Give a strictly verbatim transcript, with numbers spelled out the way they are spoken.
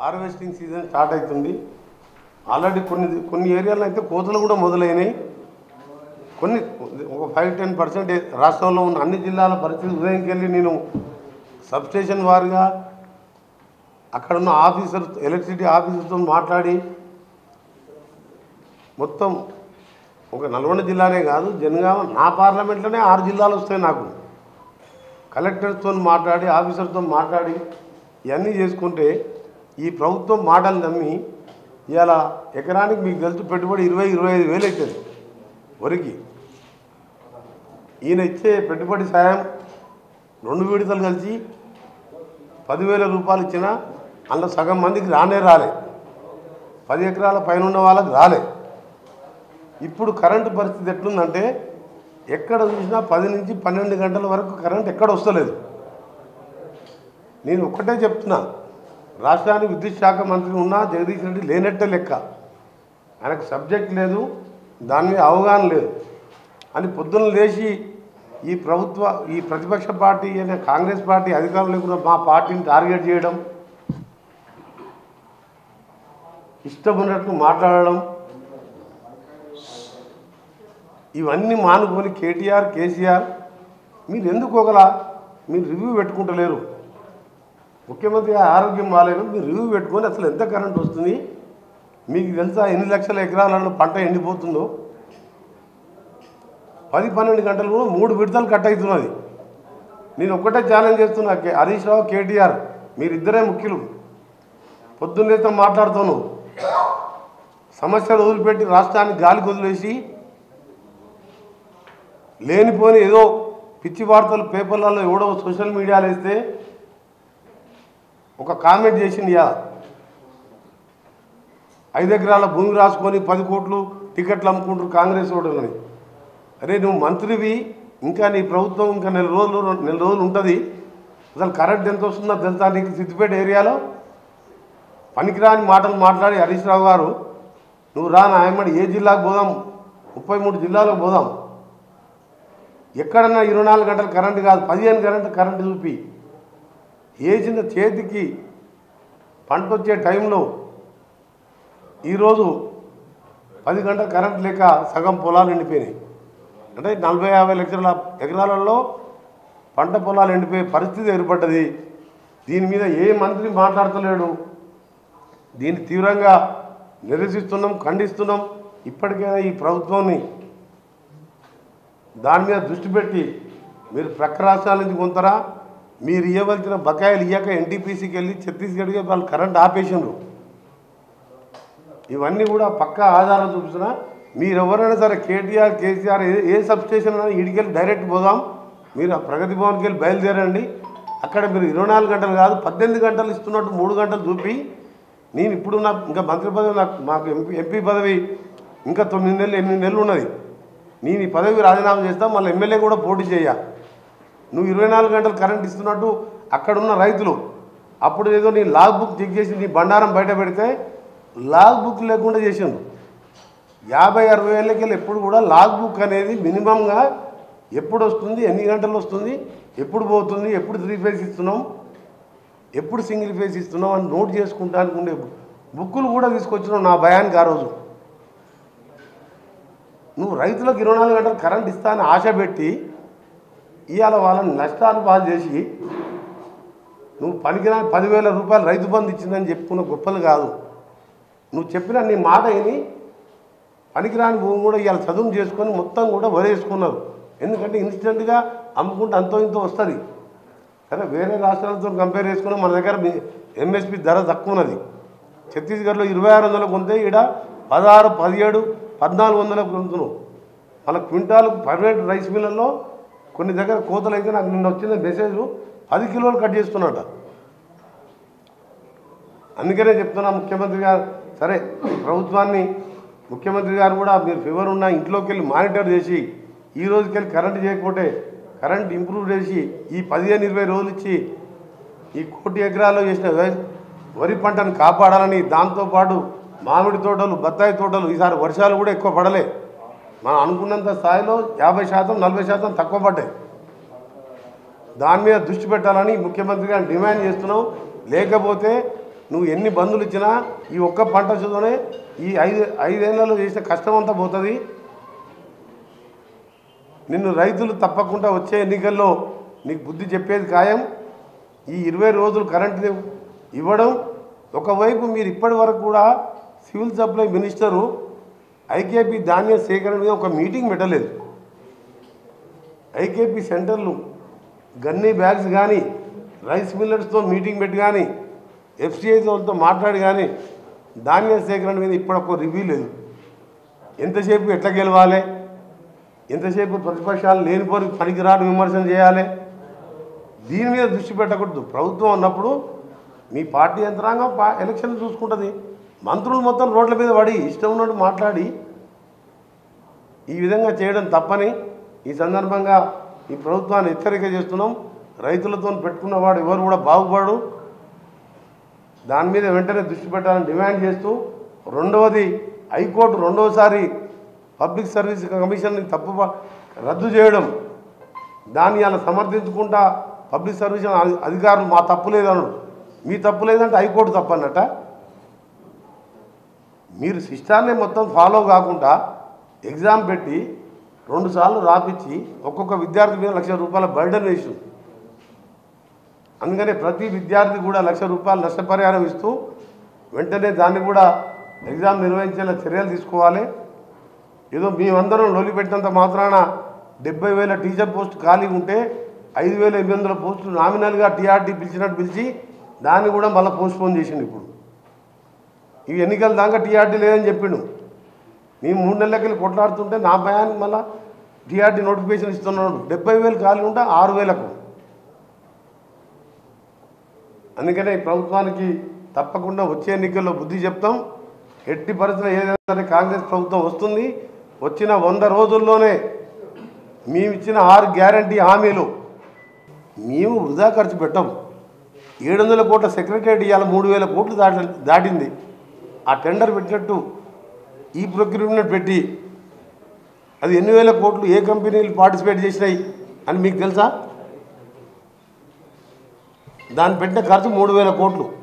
Harvesting season start అవుతుంది. Already కొన్ని కొన్ని ఏరియాలో అయితే కోతలు కూడా మొదలైనాయి. కొన్ని ఒక ఫైవ్ టెన్ పర్సెంట్ రాష్ట్రంలో ఉన్న అన్ని జిల్లాల పరిస్థితి ఉదయంకి వెళ్ళి నేను సబ్స్టేషన్ వారిగా అక్కడ ఉన్న ఆఫీసర్ ఎలక్ట్రిసిటీ ఆఫీసర్తో మాట్లాడి మొత్తం ఒక నల్గొండ జిల్లానే కాదు జనగామ నా పార్లమెంట్లోనే ఆరు జిల్లాలు వస్తాయి. నాకు కలెక్టర్తో మాట్లాడి ఆఫీసర్తో మాట్లాడి ఇవన్నీ చేసుకుంటే ఈ ప్రభుత్వం మాటలు నమ్మి ఇవాళ ఎకరానికి మీకు తెలుసు పెట్టుబడి ఇరవై ఇరవై ఐదు వేలు అవుతుంది వరికి. ఈయన ఇచ్చే పెట్టుబడి సాయం రెండు విడతలు కలిసి పదివేల రూపాయలు ఇచ్చినా అందులో సగం మందికి రానే రాలే, పది ఎకరాల పైన ఉన్న వాళ్ళకి రాలే. ఇప్పుడు కరెంటు పరిస్థితి ఎట్లుందంటే ఎక్కడ చూసినా పది నుంచి పన్నెండు గంటల వరకు కరెంట్ ఎక్కడ వస్తలేదు. నేను ఒక్కటే చెప్తున్నా, రాష్ట్రానికి విద్యుత్ శాఖ మంత్రి ఉన్నా జగదీష్ రెడ్డి లేనట్టే లెక్క. ఆయనకు సబ్జెక్ట్ లేదు, దాని మీద అవగాహన లేదు అని పొద్దున్న లేచి ఈ ప్రభుత్వ ఈ ప్రతిపక్ష పార్టీ అనే కాంగ్రెస్ పార్టీ అధికారం లేకుండా మా పార్టీని టార్గెట్ చేయడం, ఇష్టం ఉన్నట్లు మాట్లాడడం, ఇవన్నీ మానుకొని కేటీఆర్ కేసీఆర్ మీరు ఎందుకు ఒకలా మీరు రివ్యూ పెట్టుకుంటలేరు? ముఖ్యమంత్రి ఆరోగ్యం బాగాలేదు, మీరు రివ్యూ పెట్టుకొని అసలు ఎంత కరెంట్ వస్తుంది మీకు తెలుసా? ఎన్ని లక్షల ఎకరాలలో పంట ఎండిపోతుందో? పది పన్నెండు గంటలు కూడా మూడు విడతలు కట్ అవుతున్నది. నేను ఒక్కటే ఛాలెంజ్ చేస్తున్నా, హరీష్ రావు కేటీఆర్ మీరిద్దరే ముఖ్యులు. పొద్దున్నేతో మాట్లాడుతాను, సమస్యలు వదిలిపెట్టి రాష్ట్రాన్ని గాలికి వదిలేసి లేనిపోని ఏదో పిచ్చి వార్తలు పేపర్లలో ఎవడో సోషల్ మీడియాలో వేస్తే ఒక కామెంట్ చేసింది, యా ఐదు ఎకరాల భూమి రాసుకొని పది కోట్లు టికెట్లు అమ్ముకుంటారు కాంగ్రెస్ ఓటర్లని. అరే నువ్వు మంత్రివి, ఇంకా నీ ప్రభుత్వం ఇంకా నెల రోజులు నెల రోజులు ఉంటుంది. అసలు కరెంట్ ఎంత వస్తుందో తెలుసా నీకు? సిద్దిపేట ఏరియాలో పనికిరాని మాటలు మాట్లాడి హరీష్ రావు గారు నువ్వు రా నాయమ్మడి ఏ జిల్లాకు పోదాం, ముప్పై మూడు జిల్లాలకు పోదాం, ఎక్కడన్నా ఇరవై నాలుగు గంటలు కరెంటు కాదు పదిహేను గంటలు కరెంటు చూపి వేసిన చేతికి పంట వచ్చే టైంలో ఈరోజు పది గంటల కరెంట్ లేక సగం పొలాలు ఎండిపోయినాయి. అంటే నలభై యాభై లక్షల ఎకరాలలో పంట పొలాలు ఎండిపోయే పరిస్థితి ఏర్పడ్డది. దీని మీద ఏ మంత్రి మాట్లాడతలేడు. దీన్ని తీవ్రంగా నిరసిస్తున్నాం, ఖండిస్తున్నాం. ఇప్పటికైనా ఈ ప్రభుత్వాన్ని దాని మీద దృష్టి పెట్టి మీరు ప్రక్క రాష్ట్రాల నుంచి కొంతరా మీరు ఇవ్వవలసిన బకాయిలు ఇయ్యక ఎన్టీపీసీకి వెళ్ళి ఛత్తీస్గఢ్కి వాళ్ళు కరెంట్ ఆపేసినారు. ఇవన్నీ కూడా పక్కా ఆధారం చూపిస్తున్నా. మీరు ఎవరైనా సరే కేటీఆర్ కేసీఆర్ ఏ ఏ సబ్స్టేషన్ అయినా ఇడికెళ్ళి డైరెక్ట్ పోదాం, మీరు ఆ ప్రగతి భవన్కి వెళ్ళి బయలుదేరండి. అక్కడ మీరు ఇరవై నాలుగు గంటలు కాదు పద్దెనిమిది గంటలు ఇస్తున్నట్టు మూడు గంటలు చూపి నేను ఇప్పుడు నాకు ఇంకా మంత్రి పదవి నాకు మాకు ఎంపీ ఎంపీ పదవి ఇంకా తొమ్మిది నెలలు ఎనిమిది నెలలు ఉన్నది. నేను ఈ పదవి రాజీనామా చేస్తా, మళ్ళీ ఎమ్మెల్యే కూడా పోటీ చేయ. నువ్వు ఇరవై నాలుగు గంటలు కరెంట్ ఇస్తున్నట్టు అక్కడున్న రైతులు అప్పుడు ఏదో నీ లాగ్ బుక్ చెక్ చేసి నీ బండారం బయట పెడితే లాగ్ బుక్ లేకుండా చేసిండు. యాభై అరవై ఏళ్ళకి వెళ్ళి ఎప్పుడు కూడా లాగ్ బుక్ అనేది మినిమంగా ఎప్పుడు వస్తుంది, ఎన్ని గంటలు వస్తుంది, ఎప్పుడు పోతుంది, ఎప్పుడు త్రీ ఫేస్ ఇస్తున్నాం, ఎప్పుడు సింగిల్ ఫేస్ ఇస్తున్నాం అని నోట్ చేసుకుంటానికి ఉండే బుక్కులు కూడా తీసుకొచ్చినావు నా భయానికి. ఆ రోజు నువ్వు రైతులకు ఇరవై నాలుగు గంటలు కరెంట్ ఇస్తా అని ఆశ పెట్టి ఇవాళ వాళ్ళని నష్టాలు పాలు చేసి నువ్వు పనికిరాని పదివేల రూపాయలు రైతు బంధు ఇచ్చిందని చెప్పుకున్న గొప్పలు కాదు. నువ్వు చెప్పిన నీ మాట అయిని పనికిరాని భూమి కూడా ఇవాళ చదువు చేసుకొని మొత్తం కూడా వరేసుకున్నారు. ఎందుకంటే ఇన్స్టెంట్గా అమ్ముకుంటే అంతో ఇంతో వస్తుంది. సరే వేరే రాష్ట్రాలతో కంపేర్ చేసుకున్నా మన దగ్గర ఎంఎస్పి ధర తక్కువ ఉన్నది. ఛత్తీస్గఢ్లో ఇరవై ఆరు వందలకు కొంటే ఈడ పదహారు పదిహేడు పద్నాలుగు వందలకు కొంటున్నావు. మన క్వింటాలు ప్రైవేట్ రైస్ మిల్లల్లో కొన్ని దగ్గర కోతలు అయితే నాకు నిన్న వచ్చిన మెసేజ్ పది కిలోలు కట్ చేస్తున్నట. అందుకనే చెప్తున్నా ముఖ్యమంత్రి గారు సరే ప్రభుత్వాన్ని ముఖ్యమంత్రి గారు కూడా మీరు ఫీవర్ ఉన్న ఇంట్లోకి వెళ్ళి మానిటర్ చేసి ఈ రోజుకి వెళ్ళి కరెంట్ చేయకపోతే కరెంట్ ఇంప్రూవ్ చేసి ఈ పదిహేను ఇరవై రోజులు ఇచ్చి ఈ కోటి ఎకరాల్లో చేసిన వరి పంటను కాపాడాలని, దాంతోపాటు మామిడి తోటలు బత్తాయి తోటలు ఈసారి వర్షాలు కూడా ఎక్కువ పడలే, మనం అనుకున్నంత స్థాయిలో యాభై శాతం నలభై శాతం తక్కువ పడ్డాయి. దాని మీద దృష్టి పెట్టాలని ముఖ్యమంత్రి గారిని డిమాండ్ చేస్తున్నాం. లేకపోతే నువ్వు ఎన్ని బంధులు ఇచ్చినా ఈ ఒక్క పంట చూదనే ఈ ఐదు ఐదేళ్లలో చేసిన కష్టం అంతా పోతుంది. నిన్ను రైతులు తప్పకుండా వచ్చే ఎన్నికల్లో నీకు బుద్ధి చెప్పేది ఖాయం. ఈ ఇరవై రోజులు కరెంటు ఇవ్వడం, ఒకవైపు మీరు ఇప్పటి వరకు కూడా సివిల్ సప్లై మినిస్టరు ఐకేపీ ధాన్య సేకరణ మీద ఒక మీటింగ్ పెట్టలేదు. ఐకేపీ సెంటర్లు గన్నీ బ్యాగ్స్ కానీ రైస్ మిల్లర్స్తో మీటింగ్ పెట్టి కానీ ఎఫ్సిఐతో మాట్లాడి కానీ ధాన్య సేకరణ మీద ఇప్పుడు ఒక రివ్యూ లేదు. ఎంతసేపు ఎట్లా గెలవాలి, ఎంతసేపు ప్రతిపక్షాలు లేనిపోని పనికిరాని విమర్శన చేయాలి, దీని మీద దృష్టి పెట్టకూడదు. ప్రభుత్వం ఉన్నప్పుడు మీ పార్టీ యంత్రాంగం పా ఎలక్షన్ చూసుకుంటుంది. మంత్రులు మొత్తం రోడ్ల మీద పడి ఇష్టం ఉన్నట్టు మాట్లాడి ఈ విధంగా చేయడం తప్పని ఈ సందర్భంగా ఈ ప్రభుత్వాన్ని హెచ్చరిక చేస్తున్నాం. రైతులతో పెట్టుకున్నవాడు ఎవరు కూడా బాగుపడు, దాని మీద వెంటనే దృష్టి పెట్టాలని డిమాండ్ చేస్తూ, రెండవది హైకోర్టు రెండవసారి పబ్లిక్ సర్వీస్ కమిషన్ని తప్పు రద్దు చేయడం, దాన్ని అలా సమర్థించుకుంటా పబ్లిక్ సర్వీస్ అధికారులు మా తప్పు లేదన్నాడు. మీ తప్పు లేదంటే హైకోర్టు తప్పు అన్నట్ట. మీరు సిస్టాన్ని మొత్తం ఫాలో కాకుండా ఎగ్జామ్ పెట్టి రెండుసార్లు రాపించి ఒక్కొక్క విద్యార్థి మీద లక్ష రూపాయల బర్డెన్ వేసి, అందుకనే ప్రతి విద్యార్థి కూడా లక్ష రూపాయలు నష్టపరిహారం ఇస్తూ వెంటనే దాన్ని కూడా ఎగ్జామ్ నిర్వహించేలా చర్యలు తీసుకోవాలి. ఏదో మేమందరం లొలి పెట్టినంత మాత్రాన డెబ్బై వేల టీచర్ పోస్ట్ ఖాళీ ఉంటే ఐదు వేల ఎనిమిది వందల పోస్టులు నామినల్గా టీఆర్డీ పిలిచినట్టు పిలిచి దాన్ని కూడా మళ్ళీ పోస్ట్పోన్ చేసిండు. ఇప్పుడు ఈ ఎన్నికల దాకా టీఆర్డీ లేదని చెప్పిండు. మేము మూడు నెలలకి కొట్లాడుతుంటే నా భయానికి మళ్ళీ టీఆర్డీ నోటిఫికేషన్ ఇస్తున్నాడు. డెబ్బై వేలు ఖాళీ ఉంటే ఆరు వేలకు. అందుకనే ఈ ప్రభుత్వానికి తప్పకుండా వచ్చే ఎన్నికల్లో బుద్ధి చెప్తాం. ఎట్టి పరిస్థితుల్లో ఏదైనా కాంగ్రెస్ ప్రభుత్వం వస్తుంది, వచ్చిన వంద రోజుల్లోనే మేము ఇచ్చిన ఆరు గ్యారంటీ హామీలు మేము వృధా ఖర్చు పెట్టాం. ఏడు వందల కోట్ల సెక్రటరియట్ ఇవాళ మూడు వేల కోట్లు దాటి దాటింది. ఆ టెండర్ పెట్టినట్టు ఈ ప్రొక్యూర్మెంట్ పెట్టి అది ఎన్ని వేల కోట్లు ఏ కంపెనీలు పార్టిసిపేట్ చేసినాయి అని మీకు తెలుసా? దాన్ని పెట్టిన ఖర్చు మూడు వేల కోట్లు.